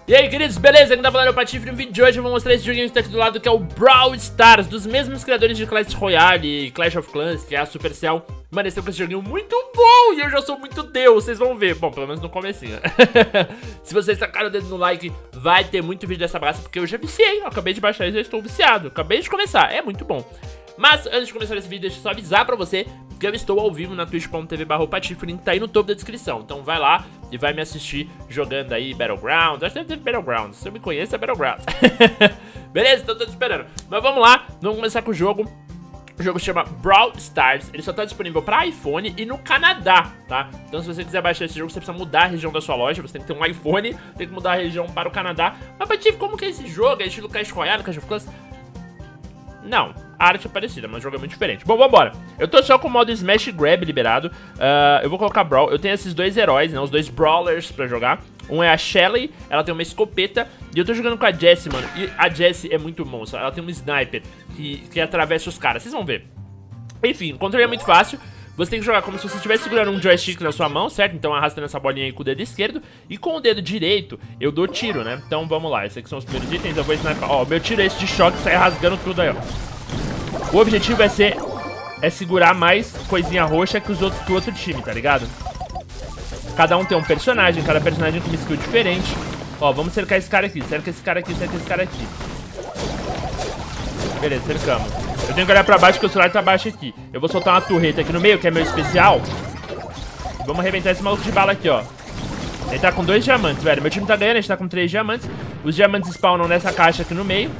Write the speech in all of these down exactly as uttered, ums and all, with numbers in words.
E aí, queridos, beleza? Aqui tá falando é o Patife. No vídeo de hoje eu vou mostrar esse joguinho que tá aqui do lado, que é o Brawl Stars, dos mesmos criadores de Clash Royale e Clash of Clans, que é a Supercell. Mano, esse é um joguinho muito bom e eu já sou muito Deus, vocês vão ver. Bom, pelo menos no comecinho. Se vocês tacaram o dedo no like, vai ter muito vídeo dessa bagaça, porque eu já viciei. Eu acabei de baixar e já estou viciado. Acabei de começar, é muito bom. Mas antes de começar esse vídeo, deixa eu só avisar pra você que eu estou ao vivo na twitch ponto tv barra Patife, o link tá aí no topo da descrição. Então vai lá e vai me assistir jogando aí Battlegrounds. Acho que deve ter Battlegrounds, se eu me conheço é Battlegrounds. Beleza? Então tô te esperando. Mas vamos lá, vamos começar com o jogo. O jogo se chama Brawl Stars, ele só tá disponível pra iPhone e no Canadá, tá? Então se você quiser baixar esse jogo, você precisa mudar a região da sua loja, você tem que ter um iPhone, tem que mudar a região para o Canadá. Mas Patife, como que é esse jogo? É estilo Clash Royale, Clash of Clans? Não, a arte é parecida, mas o jogo é muito diferente. Bom, vambora. Eu tô só com o modo Smash Grab liberado. uh, Eu vou colocar Brawl. Eu tenho esses dois heróis, né, os dois Brawlers pra jogar. Um é a Shelly, ela tem uma escopeta. E eu tô jogando com a Jessie, mano. E a Jessie é muito monstra, ela tem um sniper que, que atravessa os caras, vocês vão ver. Enfim, o controle é muito fácil. Você tem que jogar como se você estivesse segurando um joystick na sua mão, certo? Então arrastando essa bolinha aí com o dedo esquerdo. E com o dedo direito, eu dou tiro, né? Então vamos lá, esses aqui são os primeiros itens. Eu vou sniper. Ó, meu tiro é esse de choque, sai rasgando tudo aí, ó. O objetivo é ser... É segurar mais coisinha roxa que os outros do outro time, tá ligado? Cada um tem um personagem, cada personagem com uma skill diferente. Ó, vamos cercar esse cara aqui, cerca esse cara aqui, cerca esse cara aqui. Beleza, cercamos. Eu tenho que olhar pra baixo porque o celular tá baixo aqui. Eu vou soltar uma torreta aqui no meio, que é meu especial. Vamos arrebentar esse maluco de bala aqui, ó. Ele tá com dois diamantes, velho. Meu time tá ganhando, a gente tá com três diamantes. Os diamantes spawnam nessa caixa aqui no meio.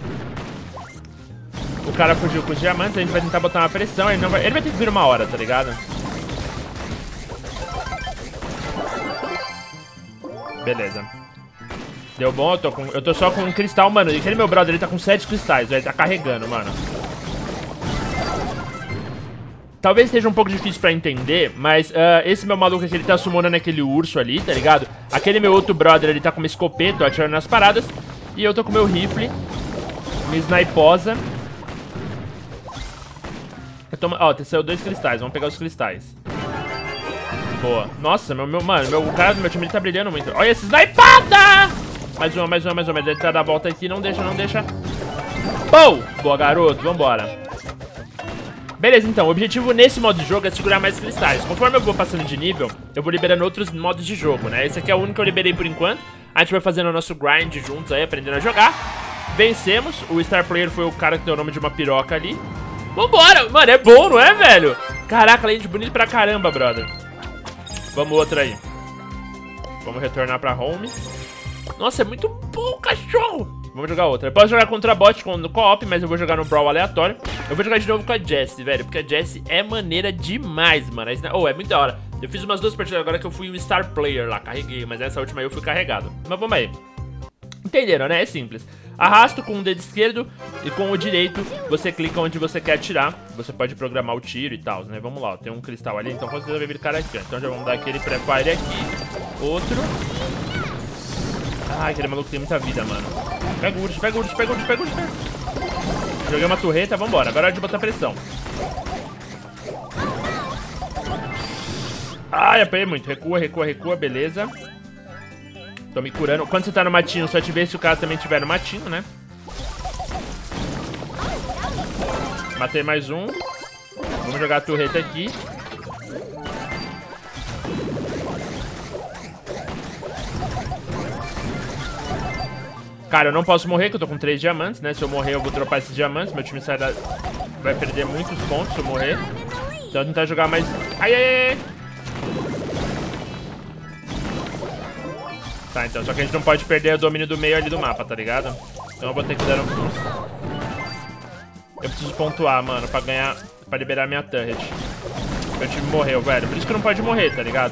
O cara fugiu com os diamantes, a gente vai tentar botar uma pressão. Ele, não vai... ele vai ter que vir uma hora, tá ligado? Beleza. Deu bom, eu tô, com... eu tô só com um cristal, mano. E aquele meu brother, ele tá com sete cristais, velho. Tá carregando, mano. Talvez esteja um pouco difícil pra entender, mas uh, esse meu maluco aqui, ele tá summonando aquele urso ali, tá ligado? Aquele meu outro brother, ele tá com uma escopeta, atirando nas paradas. E eu tô com meu rifle, minha sniposa. Ó, oh, saiu dois cristais, vamos pegar os cristais. Boa. Nossa, meu, meu, mano, meu, o cara do meu time, ele tá brilhando muito. Olha essa snipada! Mais uma, mais uma, mais uma. Ele tá da volta aqui, não deixa, não deixa. Boa! Boa, garoto, vambora. Beleza, então, o objetivo nesse modo de jogo é segurar mais cristais. Conforme eu vou passando de nível, eu vou liberando outros modos de jogo, né? Esse aqui é o único que eu liberei por enquanto. A gente vai fazendo o nosso grind juntos aí, aprendendo a jogar. Vencemos, o Star Player foi o cara que deu o nome de uma piroca ali. Vambora, mano, é bom, não é, velho? Caraca, lente bonito pra caramba, brother. Vamos outra aí. Vamos retornar pra home. Nossa, é muito bom, cachorro. Vamos jogar outra. Eu posso jogar contra bot no co-op, mas eu vou jogar no Brawl aleatório. Eu vou jogar de novo com a Jessie, velho, porque a Jessie é maneira demais, mano. Oh, é muito da hora. Eu fiz umas duas partidas agora que eu fui um Star Player lá, carreguei. Mas essa última aí eu fui carregado. Mas vamos aí. Entenderam, né? É simples. Arrasto com o dedo esquerdo e com o direito você clica onde você quer atirar. Você pode programar o tiro e tal, né? Vamos lá, ó, tem um cristal ali, então com certeza vai vir cara aqui, ó. Então já vamos dar aquele pré-fire aqui. Outro. Ah, aquele maluco tem muita vida, mano. Pega o urso, pega o urso, pega o urso, pega o urso. Joguei uma torreta, vambora. Agora é hora de botar pressão. Ai, apanhei muito. Recua, recua, recua, beleza. Tô me curando. Quando você tá no matinho, só te ver se o cara também tiver no matinho, né? Matei mais um. Vamos jogar a torreta aqui. Cara, eu não posso morrer, que eu tô com três diamantes, né? Se eu morrer, eu vou dropar esses diamantes. Meu time sai da... vai perder muitos pontos se eu morrer. Então eu vou tentar jogar mais... Ai, ai, ai! Tá, então, só que a gente não pode perder o domínio do meio ali do mapa, tá ligado? Então eu vou ter que dar um... Eu preciso pontuar, mano, pra ganhar... Pra liberar minha turret. Meu time morreu, velho. Por isso que não pode morrer, tá ligado?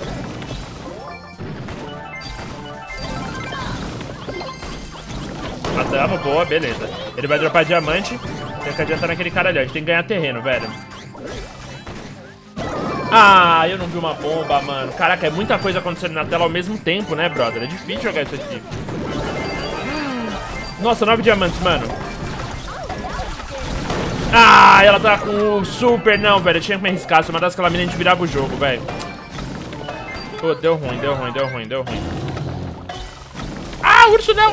Matamos, boa, beleza. Ele vai dropar diamante. Tem que adiantar naquele cara ali, ó. A gente tem que ganhar terreno, velho. Ah, eu não vi uma bomba, mano. Caraca, é muita coisa acontecendo na tela ao mesmo tempo, né, brother? É difícil jogar isso aqui. Nossa, nove diamantes, mano. Ah, ela tá com o super. Não, velho, eu tinha que me arriscar. Se eu matasse aquela mina, a gente virava o jogo, velho. Pô, deu ruim, deu ruim, deu ruim, deu ruim. não, urso não.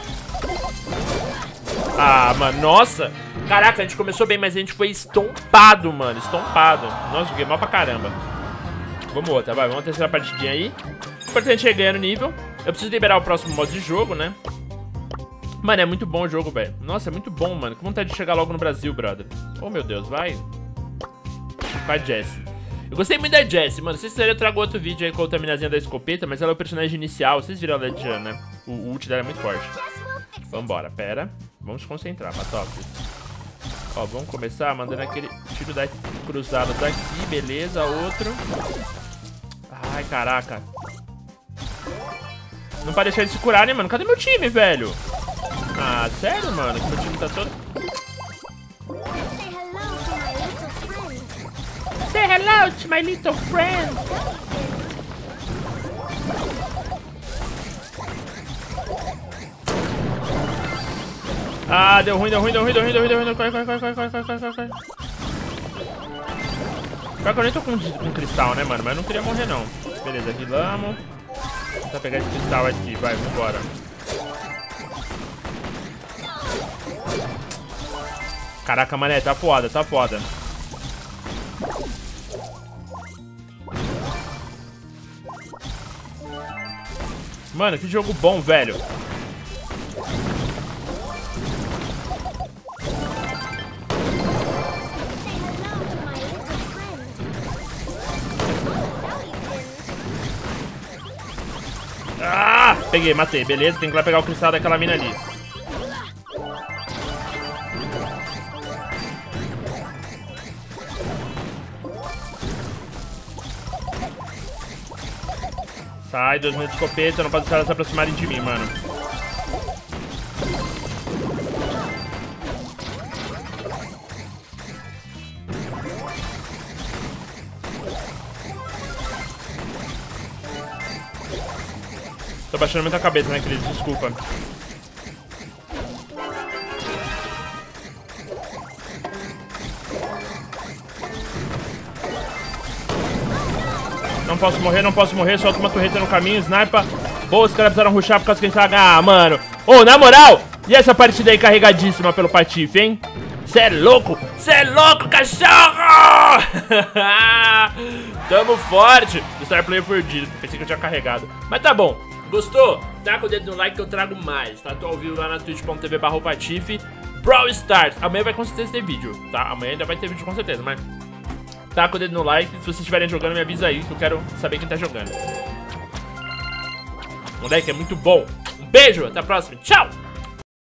Ah, mano, nossa. Caraca, a gente começou bem, mas a gente foi estompado, mano. Estompado. Nossa, joguei mal pra caramba. Vamos outra, vai. Vamos a terceira partidinha aí. O importante é ganhar no nível. Eu preciso liberar o próximo modo de jogo, né? Mano, é muito bom o jogo, velho. Nossa, é muito bom, mano. Com vontade de chegar logo no Brasil, brother. Oh, meu Deus, vai. Vai, Jessie. Eu gostei muito da Jessie, mano. Se vocês quiserem, eu trago outro vídeo aí com outra minazinha da escopeta, mas ela é o personagem inicial. Vocês viram ela de Ana, né? O, o ult dela é muito forte. Vambora, pera. Vamos se concentrar, Patópolis. Ó, vamos começar mandando aquele tiro da cruzado daqui, beleza. Outro. Ai, caraca. Não pode deixar eles se curarem, mano. Cadê meu time, velho? Ah, sério, mano? Que meu time tá todo... Say hello to my little friend. Ah, deu ruim, deu ruim, deu ruim, deu ruim, deu ruim, deu ruim. Corre, corre, corre, corre, corre, corre, corre, corre. Pior que eu nem tô com, com cristal, né, mano? Mas eu não queria morrer, não. Beleza, rilamos. Vou tentar pegar esse cristal aqui, vai, vambora. Caraca, mané, tá foda, tá foda. Mano, que jogo bom, velho. Ah, peguei, matei, beleza. Tem que ir lá pegar o cristal daquela mina ali. Sai, dois minutos de escopeta, não pode deixar elas se aproximarem de mim, mano. Tô baixando muito a cabeça, né, Cris? Desculpa. Não posso morrer, não posso morrer. Solta uma torreta no caminho, sniper. Boa, os caras precisaram rushar por causa que a gente vai ganhar. Ah, mano. Ô, oh, na moral. E essa partida aí carregadíssima pelo Patife, hein? Cê é louco. Cê é louco, cachorro. Tamo forte. O Star Player fudido. Pensei que eu tinha carregado. Mas tá bom. Gostou? Taca o dedo no like que eu trago mais, tá? Tô ao vivo lá na twitch ponto tv barra Patife. Brawl Stars. Amanhã vai com certeza ter vídeo, tá? Amanhã ainda vai ter vídeo com certeza, mas... Taca o dedo no like. Se vocês estiverem jogando, me avisa aí que eu quero saber quem tá jogando. Moleque, é muito bom. Um beijo, até a próxima. Tchau!